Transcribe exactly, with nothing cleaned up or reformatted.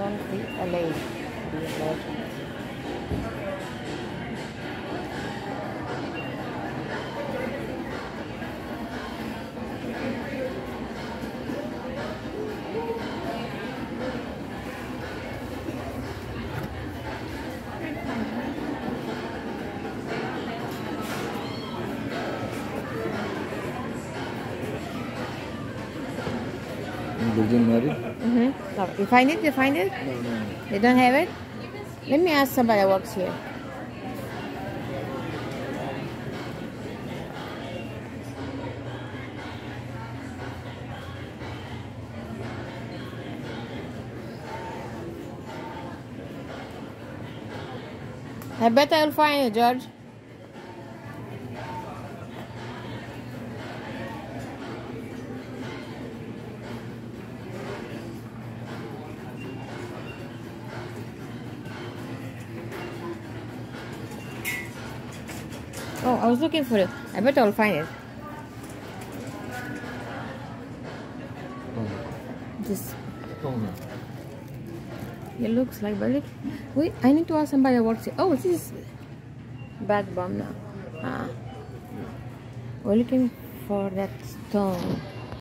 want the L A. The legend. Virgin Mary? Mm-hmm. No, you find it? You find it? No, no, no. They don't have it? Let me ask somebody that works here. I bet I'll find it, George. Oh, I was looking for it. I bet I'll find it. Oh. This. Oh, no. It looks like, but look. Wait, I need to ask somebody that works here. Oh, this is bad bomb now. Ah. We're looking for that stone.